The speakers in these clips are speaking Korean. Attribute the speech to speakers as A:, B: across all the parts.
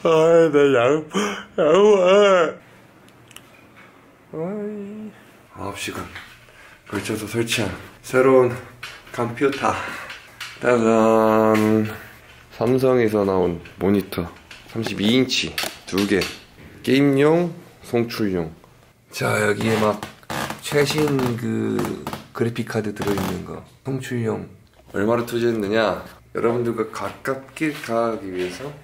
A: 나 양호해. 9시간 걸쳐서 설치한 새로운 컴퓨터. 짜잔. 삼성에서 나온 모니터 32인치 2개. 게임용, 송출용. 자, 여기에 막 최신 그 그래픽카드 들어있는 거. 송출용. 얼마로 투자했느냐? 여러분들과 가깝게 가기 위해서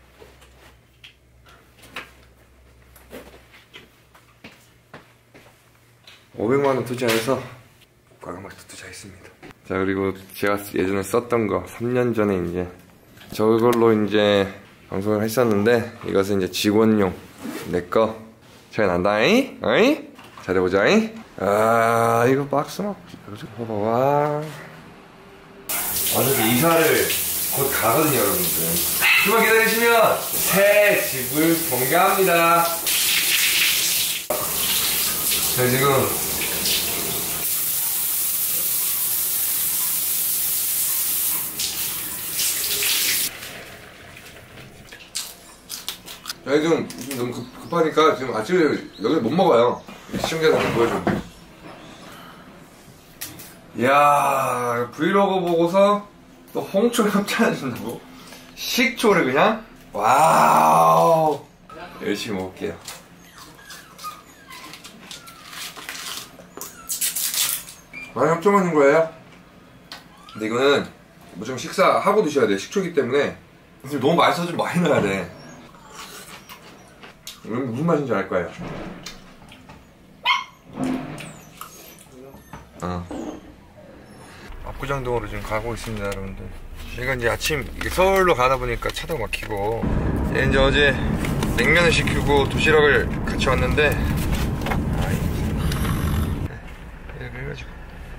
A: 500만원 투자해서 과감하게 투자했습니다. 자, 그리고 제가 예전에 썼던 거 3년 전에 이제 저걸로 이제 방송을 했었는데, 이것은 이제 직원용 내거 차이 난다잉? 어이? 잘해보자잉? 아, 이거 박스 막 봐봐. 와, 어차피 이사를 곧 가거든요, 여러분들. 조금만 기다리시면 새 집을 공개합니다. 자, 지금 저희 좀 너무 급하니까 지금 아침에 여기 못 먹어요. 시청자들한테 보여줘. 이야, 브이로그 보고서 또 홍초를 협찬해준다고? 식초를 그냥? 와우. 열심히 먹을게요. 많이 협찬하는 거예요. 근데 이거는 무조건 식사하고 드셔야 돼. 식초기 때문에 너무 맛있어서 좀 많이 넣어야 돼. 이건 무슨 맛인지 알 거예요. 압구정동으로 지금 가고 있습니다, 여러분들. 제가 이제 아침 서울로 가다 보니까 차도 막히고, 이제 어제 냉면을 시키고 도시락을 같이 왔는데, 이렇게 해가지고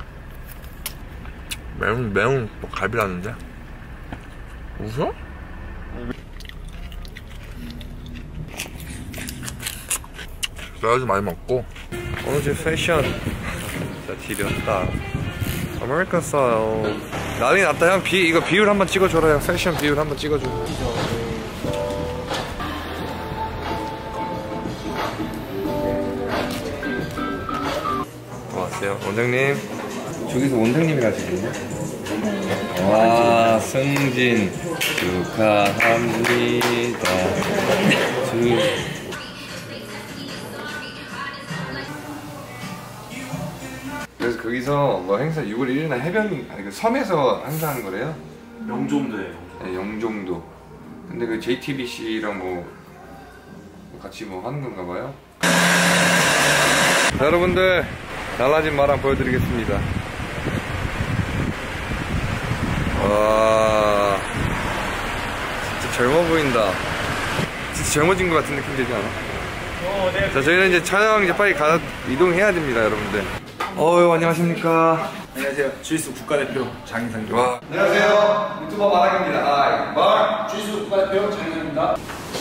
A: 매운 갈비라는데? 웃어? 쌀도 많이 먹고. 오늘 지금 패션 진짜 지렸다. 아메리칸 스타일. 난리 났다. 형, 이거 비율 한번 찍어줘라. 형, 패션 비율 한번 찍어줘. 안녕하세요, 원장님. 저기서 원장님이라시거든요. 와, 승진 축하합니다. 그래서 거기서 뭐 행사 6월 1일날 해변, 아니 그 섬에서 행사하는 거래요.
B: 영종도예요.
A: 네, 영종도. 근데 그 JTBC랑 뭐 같이 뭐 하는 건가 봐요. 자, 여러분들 달라진 마랑 보여드리겠습니다. 와, 진짜 젊어 보인다. 진짜 젊어진 것 같은 느낌 들지 않아?
B: 네.
A: 자, 저희는 이제 촬영 이제 빨리 이동해야 됩니다, 여러분들. 안녕하십니까.
B: 안녕하세요. 주짓수 국가대표 장인상입니다.
A: 와. 안녕하세요. 유튜버 마랑입니다.
B: 주짓수 국가대표 장인상입니다.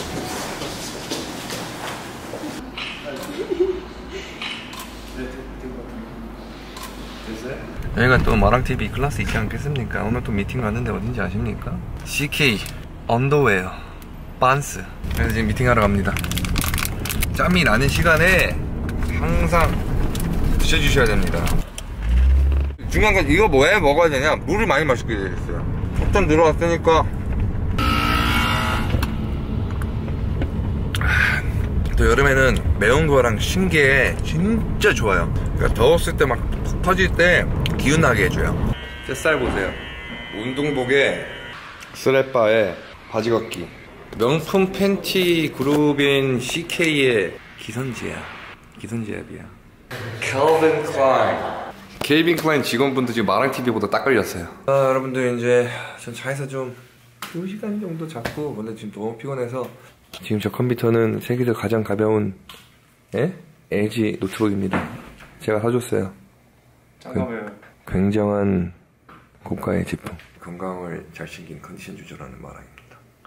A: 됐어요? 여기가 또 마랑TV 클래스 있지 않겠습니까? 오늘 또 미팅 갔는데 어딘지 아십니까? CK 언더웨어 반스. 그래서 지금 미팅하러 갑니다. 짬이 나는 시간에 항상 드셔주셔야 됩니다. 중요한 건 이거 뭐에 먹어야 되냐? 물을 많이 마시게 되겠어요. 속전 들어왔으니까. 또 여름에는 매운 거랑 신게 진짜 좋아요. 그러니까 더웠을 때 막 푹 터질 때 기운 나게 해줘요. 뱃살 보세요. 운동복에 스레바에 바지 걷기. 명품 팬티 그룹인 CK의 기선제압이야. 켈빈 클라인 직원분들 지금 마랑TV보다 딱 걸렸어요. 여러분들 이제 전 차에서 좀 2시간 정도 잤고, 근데 지금 너무 피곤해서. 지금 저 컴퓨터는 세계에서 가장 가벼운 LG 노트북입니다. 제가 사줬어요. 굉장한 고가의 제품. 건강을 잘 챙긴 컨디션 조절하는 마랑입니다.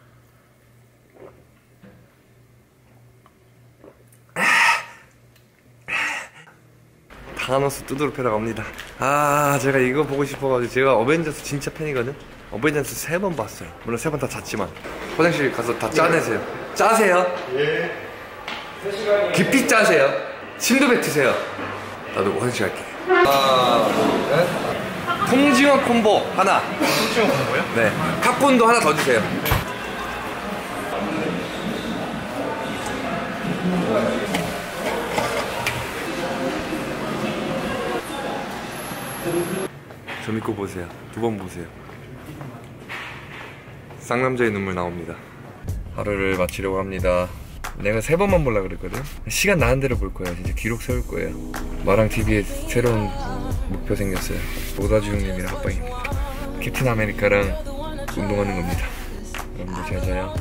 A: 타노스 뚜드러 패러 갑니다. 제가 이거 보고 싶어가지고. 제가 어벤져스 진짜 팬이거든. 어벤져스 3번 봤어요. 물론 3번 다 잤지만 화장실 가서 다 짜내세요. 짜세요. 깊이 짜세요. 침도 뱉으세요. 나도 화장실 갈게. 하나, 둘, 셋. 통징어 콤보 하나.
B: 통증 오는 거예요?
A: 네. 팝콘도 하나 더 주세요. 저 믿고 보세요. 두 번 보세요. 쌍남자의 눈물 나옵니다. 하루를 마치려고 합니다. 내가 3번만 보려고 그랬거든. 시간 나는 대로 볼 거예요. 진짜 기록 세울 거예요. 마랑TV에 새로운 목표 생겼어요. 로다주 형님이랑 합방입니다. 캡틴 아메리카랑 운동하는 겁니다. 여러분들 잘 자요.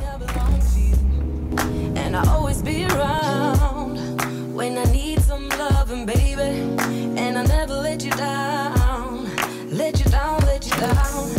C: And I'll always be around when I need some loving, baby. And I'll never let you down, let you down, let you down.